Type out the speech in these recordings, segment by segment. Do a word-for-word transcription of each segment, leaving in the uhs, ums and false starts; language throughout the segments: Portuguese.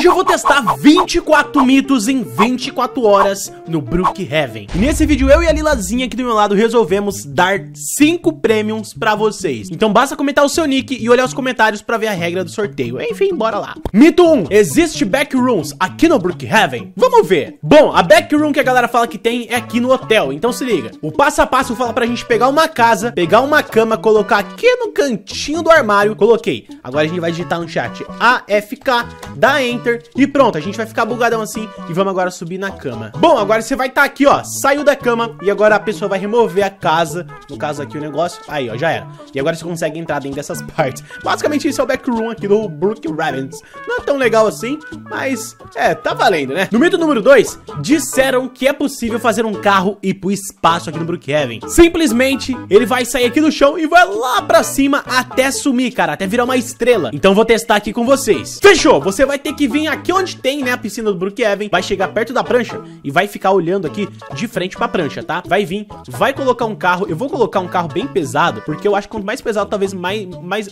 Hoje eu vou testar vinte e quatro mitos em vinte e quatro horas no Brookhaven. E nesse vídeo eu e a Lilazinha aqui do meu lado resolvemos dar cinco prêmios pra vocês. Então basta comentar o seu nick e olhar os comentários pra ver a regra do sorteio. Enfim, bora lá. Mito um. Existe backrooms aqui no Brookhaven? Vamos ver. Bom, a backroom que a galera fala que tem é aqui no hotel. Então se liga. O passo a passo fala pra gente pegar uma casa, pegar uma cama, colocar aqui no cantinho do armário. Coloquei. Agora a gente vai digitar no chat A F K, dá Enter e pronto. A gente vai ficar bugadão assim e vamos agora subir na cama. Bom, agora você vai estar aqui, ó. Saiu da cama e agora a pessoa vai remover a casa. No caso aqui o negócio. Aí, ó, já era. E agora você consegue entrar dentro dessas partes. Basicamente isso é o backroom aqui do Brookhaven. Não é tão legal assim, mas é, tá valendo, né? No mito número dois, disseram que é possível fazer um carro ir pro espaço aqui no Brookhaven. Simplesmente, ele vai sair aqui do chão e vai lá pra cima até sumir, cara, até virar uma estrela. Então vou testar aqui com vocês. Fechou! Você vai ter que vir aqui onde tem, né, a piscina do Brookhaven, vai chegar perto da prancha e vai ficar olhando aqui de frente pra prancha, tá? Vai vir, vai colocar um carro. Eu vou colocar um carro bem pesado, porque eu acho que quanto mais pesado, talvez mais... mais...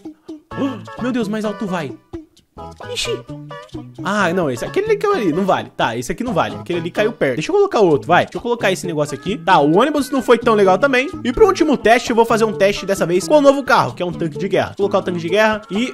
Oh, meu Deus, mais alto vai. Ixi. Ah, não, esse aquele ali caiu ali, não vale. Tá, esse aqui não vale, aquele ali caiu perto. Deixa eu colocar outro, vai. Deixa eu colocar esse negócio aqui. Tá, o ônibus não foi tão legal também. E pro último teste, eu vou fazer um teste dessa vez com o novo carro, que é um tanque de guerra. Vou colocar o tanque de guerra e...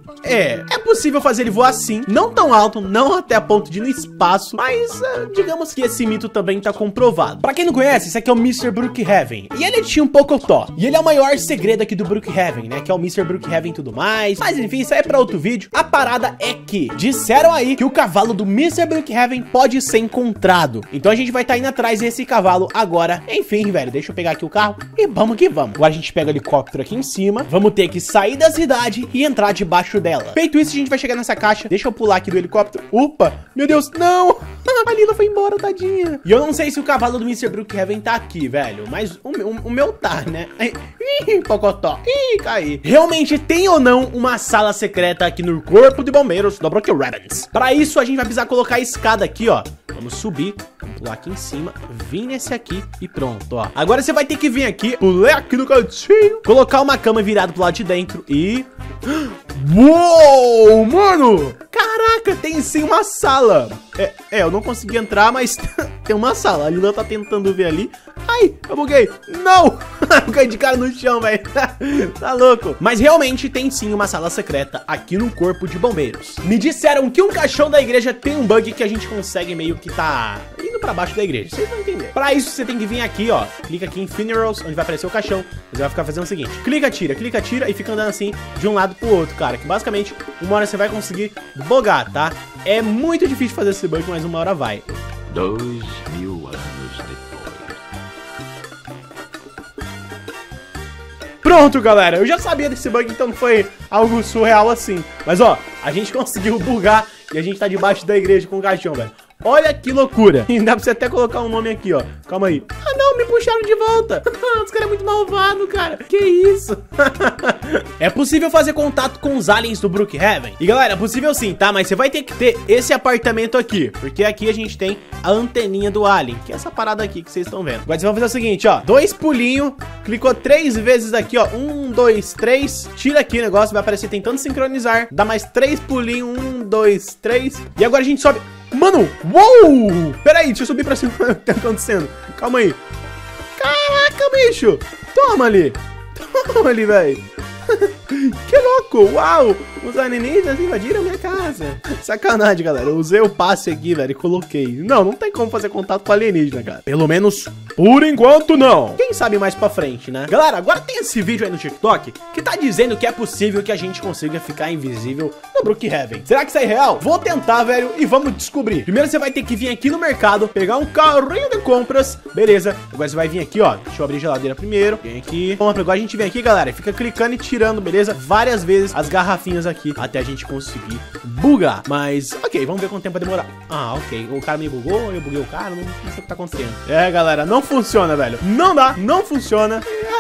É, é possível fazer ele voar assim, não tão alto, não até a ponto de ir no espaço, mas uh, digamos que esse mito também tá comprovado. Pra quem não conhece, esse aqui é o mister Brookhaven, e ele tinha um Pocotó, e ele é o maior segredo aqui do Brookhaven, né, que é o mister Brookhaven e tudo mais, mas enfim, isso aí é pra outro vídeo. A parada é que disseram aí que o cavalo do mister Brookhaven pode ser encontrado, então a gente vai estar tá indo atrás desse cavalo agora. Enfim, velho, deixa eu pegar aqui o carro e vamos que vamos. Agora a gente pega o helicóptero aqui em cima, vamos ter que sair da cidade e entrar debaixo dela. Feito isso, a gente vai chegar nessa caixa. Deixa eu pular aqui do helicóptero. Opa, meu Deus, não. A Lila foi embora, tadinha. E eu não sei se o cavalo do mister Brookhaven tá aqui, velho, mas o, o, o meu tá, né? Ih, Pocotó. Ih, caí. Realmente tem ou não uma sala secreta aqui no corpo de bombeiros do Brookhaven? Pra isso, a gente vai precisar colocar a escada aqui, ó. Vamos subir, pular aqui em cima, vir nesse aqui e pronto, ó. Agora você vai ter que vir aqui, pular aqui no cantinho, colocar uma cama virada pro lado de dentro e... Uou, mano! Caraca, tem sim uma sala. É, é, eu não consegui entrar, mas tem uma sala. A Lila tá tentando ver ali. Ai, eu buguei. Não! Eu caí de cara no chão, velho. Tá louco. Mas realmente tem sim uma sala secreta aqui no corpo de bombeiros. Me disseram que um caixão da igreja tem um bug que a gente consegue meio que tá indo pra baixo da igreja. Vocês vão entender. Pra isso, você tem que vir aqui, ó. Clica aqui em Funerals, onde vai aparecer o caixão. Você vai ficar fazendo o seguinte. Clica, tira, clica, tira e fica andando assim de um lado pro outro, cara. Que basicamente, uma hora você vai conseguir bugar, tá? É muito difícil fazer esse bug, mas uma hora vai. Dois mil anos depois. Pronto, galera. Eu já sabia desse bug, então não foi algo surreal assim. Mas, ó, a gente conseguiu bugar e a gente tá debaixo da igreja com o caixão, velho. Olha que loucura. E dá pra você até colocar um nome aqui, ó. Calma aí. Ah, não, me puxaram de volta. Os caras é muito malvado, cara. Que isso? É possível fazer contato com os aliens do Brookhaven. E, galera, é possível sim, tá? Mas você vai ter que ter esse apartamento aqui. Porque aqui a gente tem a anteninha do alien, que é essa parada aqui que vocês estão vendo. Agora você vai fazer o seguinte, ó. Dois pulinhos. Clicou três vezes aqui, ó. Um, dois, três. Tira aqui o negócio. Vai aparecer tentando sincronizar. Dá mais três pulinhos. Um, dois, três. E agora a gente sobe... Mano, uou! Peraí, deixa eu subir pra cima. O que tá acontecendo? Calma aí. Caraca, bicho! Toma ali! Toma ali, velho! Que louco! Uau! Os alienígenas invadiram a minha casa. Sacanagem, galera. Eu usei o passe aqui, velho, e coloquei. Não, não tem como fazer contato com alienígena, cara. Pelo menos por enquanto, não. Quem sabe mais pra frente, né? Galera, agora tem esse vídeo aí no TikTok que tá dizendo que é possível que a gente consiga ficar invisível no Brookhaven. Será que isso é real? Vou tentar, velho, e vamos descobrir. Primeiro você vai ter que vir aqui no mercado, pegar um carrinho de compras. Beleza. Agora você vai vir aqui, ó. Deixa eu abrir a geladeira primeiro. Vem aqui. Vamos, agora a gente vem aqui, galera, e fica clicando e tirando, beleza? Várias vezes as garrafinhas aqui até a gente conseguir bugar. Mas, ok, vamos ver quanto tempo vai demorar. Ah, ok. O cara me bugou, eu buguei o cara, não, não sei o que tá acontecendo. É, galera, não funciona, velho. Não dá, não funciona.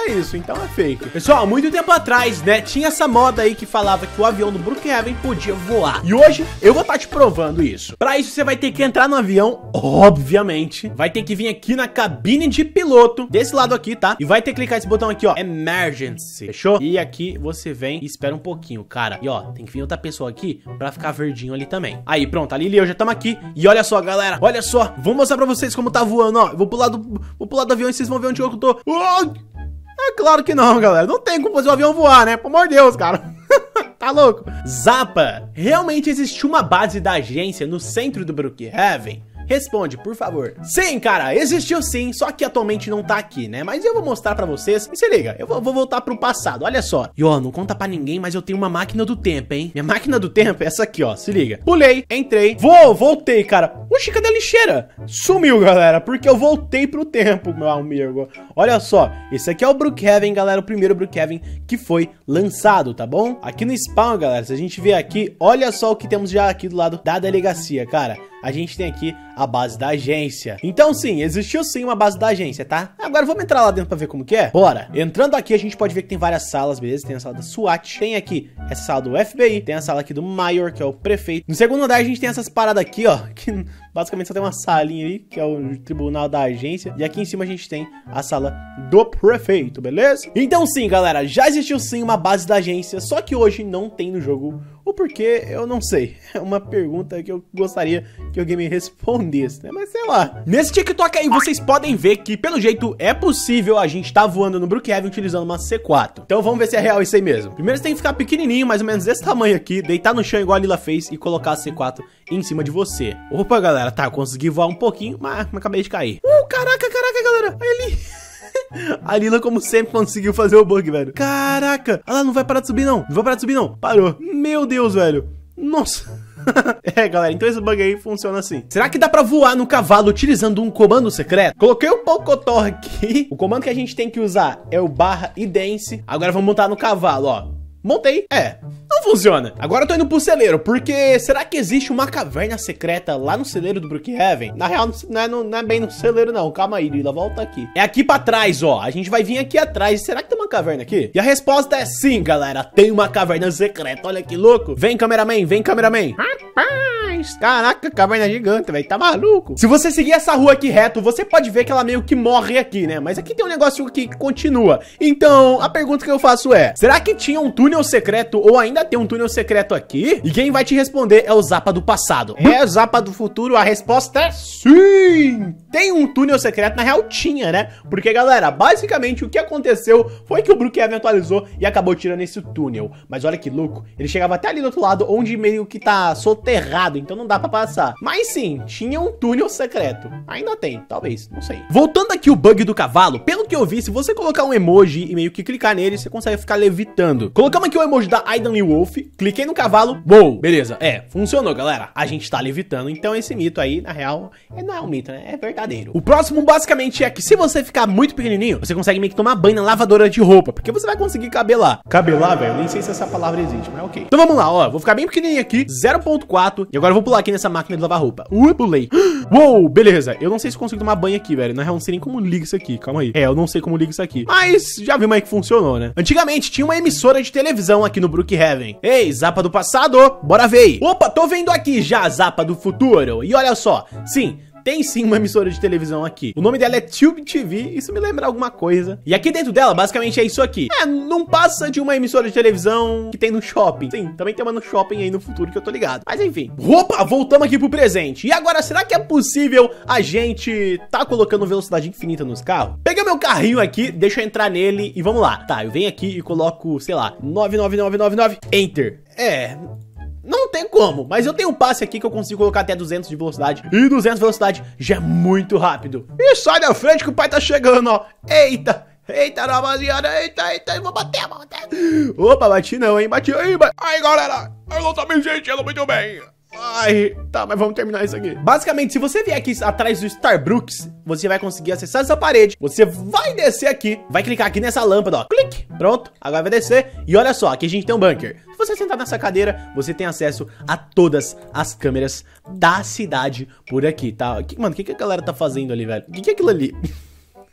é isso, então é fake. Pessoal, muito tempo atrás, né, tinha essa moda aí que falava que o avião do Brookhaven podia voar. E hoje eu vou estar te provando isso. Pra isso você vai ter que entrar no avião, obviamente. Vai ter que vir aqui na cabine de piloto, desse lado aqui, tá? E vai ter que clicar esse botão aqui, ó, Emergency, fechou? E aqui você vem e espera um pouquinho, cara. E ó, tem que vir outra pessoa aqui pra ficar verdinho ali também. Aí, pronto, a Lili e eu já estamos aqui. E olha só, galera, olha só, vou mostrar pra vocês como tá voando, ó. Eu vou pular do, vou pular do avião e vocês vão ver onde eu tô. Oh! É claro que não, galera. Não tem como fazer o avião voar, né? Pelo amor de Deus, cara. Tá louco? Zappa, realmente existiu uma base da agência no centro do Brookhaven? Responde, por favor. Sim, cara, existiu sim, só que atualmente não tá aqui, né? Mas eu vou mostrar pra vocês. E se liga, eu vou, vou voltar pro passado, olha só. E ó, não conta pra ninguém, mas eu tenho uma máquina do tempo, hein? Minha máquina do tempo é essa aqui, ó, se liga. Pulei, entrei, vou, voltei, cara. Oxi, cadê a lixeira? Sumiu, galera, porque eu voltei pro tempo, meu amigo. Olha só, esse aqui é o Brookhaven, galera, o primeiro Brookhaven que foi lançado, tá bom? Aqui no spawn, galera, se a gente ver aqui, olha só o que temos já aqui do lado da delegacia, cara. A gente tem aqui a base da agência. Então sim, existiu sim uma base da agência, tá? Agora vamos entrar lá dentro pra ver como que é? Bora! Entrando aqui a gente pode ver que tem várias salas, beleza? Tem a sala da SWAT, tem aqui essa sala do F B I, tem a sala aqui do Mayor, que é o prefeito. No segundo andar a gente tem essas paradas aqui, ó, que basicamente só tem uma salinha aí, que é o tribunal da agência. E aqui em cima a gente tem a sala do prefeito, beleza? Então sim, galera, já existiu sim uma base da agência, só que hoje não tem no jogo. O porquê, eu não sei. É uma pergunta que eu gostaria que alguém me respondesse, né? Mas sei lá. Nesse TikTok aí, vocês podem ver que, pelo jeito, é possível a gente tá voando no Brookhaven utilizando uma C quatro. Então vamos ver se é real isso aí mesmo. Primeiro você tem que ficar pequenininho, mais ou menos desse tamanho aqui, deitar no chão igual a Lila fez e colocar a C quatro em cima de você. Opa, galera, tá, eu consegui voar um pouquinho, mas, mas acabei de cair. Uh, caraca, caraca, galera. Olha ali. A Lila, como sempre, conseguiu fazer o bug, velho. Caraca. Ela não vai parar de subir, não. Não vai parar de subir, não. Parou. Meu Deus, velho. Nossa. É, galera, então esse bug aí funciona assim. Será que dá pra voar no cavalo utilizando um comando secreto? Coloquei um Pocotó aqui. O comando que a gente tem que usar é o barra e dance. Agora vamos montar no cavalo, ó. Montei. É, não funciona. Agora eu tô indo pro celeiro, porque será que existe uma caverna secreta lá no celeiro do Brookhaven? Na real, não é, não, não é bem no celeiro, não. Calma aí, Lila, volta aqui. É aqui pra trás, ó. A gente vai vir aqui atrás. Será que tem uma caverna aqui? E a resposta é sim, galera. Tem uma caverna secreta. Olha que louco. Vem, cameraman, vem, cameraman. Rapaz, caraca, caverna gigante, velho. Tá maluco? Se você seguir essa rua aqui reto, você pode ver que ela meio que morre aqui, né? Mas aqui tem um negócio que continua. Então, a pergunta que eu faço é: será que tinha um túnel secreto ou ainda tem um túnel secreto aqui? E quem vai te responder é o Zappa do passado. É, Zappa do futuro, a resposta é sim! Tem um túnel secreto, na real tinha, né? Porque, galera, basicamente o que aconteceu foi que o Brookhaven atualizou e acabou tirando esse túnel. Mas olha que louco, ele chegava até ali do outro lado, onde meio que tá soterrado, então não dá pra passar. Mas sim, tinha um túnel secreto. Ainda tem, talvez, não sei. Voltando aqui o bug do cavalo, pelo que eu vi, se você colocar um emoji e meio que clicar nele, você consegue ficar levitando. Colocamos aqui o emoji da Aidan e Wolf, cliquei no cavalo, uou, beleza, é, funcionou, galera, a gente tá levitando, então esse mito aí, na real, é, não é um mito, né, é verdadeiro. O próximo, basicamente, é que se você ficar muito pequenininho, você consegue meio que tomar banho na lavadora de roupa, porque você vai conseguir cabelar. Cabelar, velho, nem sei se essa palavra existe, mas ok. Então vamos lá, ó, vou ficar bem pequenininho aqui, zero ponto quatro, e agora eu vou pular aqui nessa máquina de lavar roupa. Uh, pulei. Uou, beleza, eu não sei se consigo tomar banho aqui, velho, na real, não sei nem como liga isso aqui, calma aí. É, eu não sei como liga isso aqui, mas já vimos aí que funcionou, né. Antigamente, tinha uma emissora de televisão aqui no Brookhaven. Ei, Zappa do passado, bora ver. Opa, tô vendo aqui já Zappa do futuro. E olha só, sim, tem sim uma emissora de televisão aqui. O nome dela é Tube T V, isso me lembra alguma coisa. E aqui dentro dela, basicamente é isso aqui. É, não passa de uma emissora de televisão que tem no shopping. Sim, também tem uma no shopping aí no futuro que eu tô ligado. Mas enfim. Opa, voltamos aqui pro presente. E agora, será que é possível a gente tá colocando velocidade infinita nos carros? Peguei meu carrinho aqui, deixa eu entrar nele e vamos lá. Tá, eu venho aqui e coloco, sei lá, nove nove nove nove nove, Enter. É... Não tem como, mas eu tenho um passe aqui que eu consigo colocar até duzentos de velocidade. E duzentos de velocidade já é muito rápido. E sai da frente que o pai tá chegando, ó. Eita, eita, rapaziada, eita, eita, eu vou bater, vou bater. Opa, bati não, hein, bati aí, bati. Aí, galera, eu não tô me sentindo muito bem. Ai, tá, mas vamos terminar isso aqui. Basicamente, se você vier aqui atrás do Starbrooks, você vai conseguir acessar essa parede. Você vai descer aqui, vai clicar aqui nessa lâmpada, ó. Clique, pronto, agora vai descer. E olha só, aqui a gente tem um bunker. Se você sentar nessa cadeira, você tem acesso a todas as câmeras da cidade por aqui, tá? Que, mano, o que, que a galera tá fazendo ali, velho? O que, que é aquilo ali?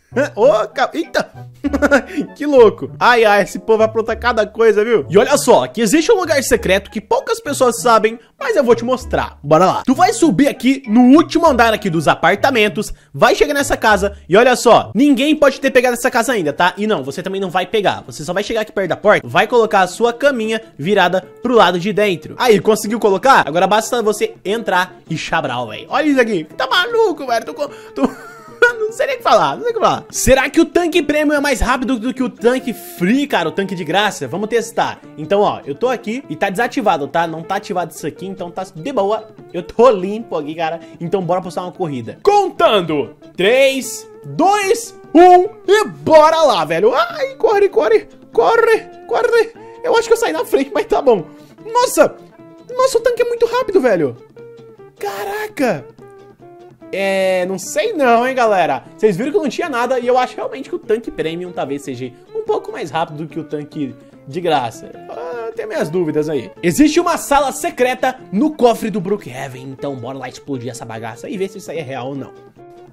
Ô, oh, eita. Que louco. Ai, ai, esse povo apronta cada coisa, viu? E olha só, que existe um lugar secreto que poucas pessoas sabem, mas eu vou te mostrar. Bora lá. Tu vai subir aqui no último andar aqui dos apartamentos, vai chegar nessa casa e olha só, ninguém pode ter pegado essa casa ainda, tá? E não, você também não vai pegar. Você só vai chegar aqui perto da porta, vai colocar a sua caminha virada pro lado de dentro. Aí, conseguiu colocar? Agora basta você entrar e chabral, velho. Olha isso aqui. Tá maluco, velho? Tu... tu... Não sei nem o que falar, não sei o que falar. Será que o tanque premium é mais rápido do que o tanque free, cara? O tanque de graça? Vamos testar. Então, ó, eu tô aqui e tá desativado, tá? Não tá ativado isso aqui, então tá de boa. Eu tô limpo aqui, cara. Então bora postar uma corrida. Contando! três, dois, um e bora lá, velho. Ai, corre, corre, corre, corre. Eu acho que eu saí na frente, mas tá bom. Nossa! Nossa, o tanque é muito rápido, velho. Caraca! É, não sei não, hein, galera. Vocês viram que não tinha nada e eu acho realmente que o tanque premium talvez seja um pouco mais rápido do que o tanque de graça. Ah, tem minhas dúvidas aí. Existe uma sala secreta no cofre do Brookhaven, então bora lá explodir essa bagaça e ver se isso aí é real ou não.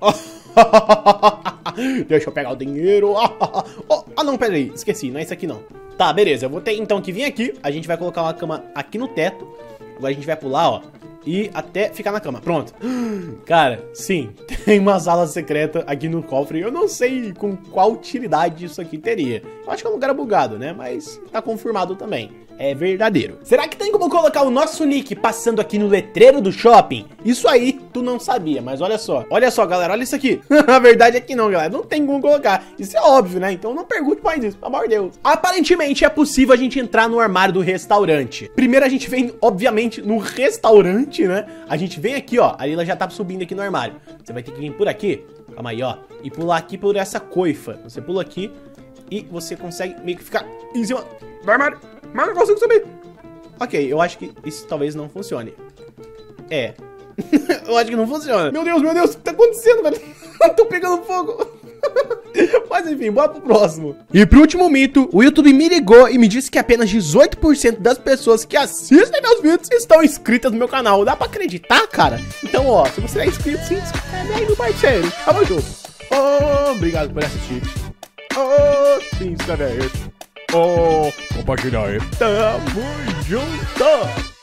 Deixa eu pegar o dinheiro. Ah, não, pera aí, esqueci, não é isso aqui não. Tá, beleza, eu vou ter então que vir aqui. A gente vai colocar uma cama aqui no teto. Agora a gente vai pular, ó, e até ficar na cama, pronto. Cara, sim, tem uma sala secreta aqui no cofre. Eu não sei com qual utilidade isso aqui teria. Eu acho que é um lugar bugado, né, mas tá confirmado também. É verdadeiro. Será que tem como colocar o nosso nick passando aqui no letreiro do shopping? Isso aí tu não sabia, mas olha só. Olha só, galera, olha isso aqui. A verdade é que não, galera. Não tem como colocar. Isso é óbvio, né? Então não pergunte mais isso, pelo amor de Deus. Aparentemente é possível a gente entrar no armário do restaurante. Primeiro a gente vem, obviamente, no restaurante, né? A gente vem aqui, ó. A Lila já tá subindo aqui no armário. Você vai ter que vir por aqui. Calma aí, ó. E pular aqui por essa coifa. Você pula aqui e você consegue meio que ficar em cima do armário. Mas não consigo subir. Ok, eu acho que isso talvez não funcione. É. Eu acho que não funciona. Meu Deus, meu Deus, o que tá acontecendo, velho? Tô pegando fogo. Mas enfim, bora pro próximo. E pro último mito, o YouTube me ligou e me disse que apenas dezoito por cento das pessoas que assistem meus vídeos estão inscritas no meu canal. Dá pra acreditar, cara? Então, ó, se você é inscrito, se inscreve aí, meu parceiro. Tamo junto. Oh, obrigado por assistir. Oh, se inscreve aí. Oh, compartilha aí. Tamo junto.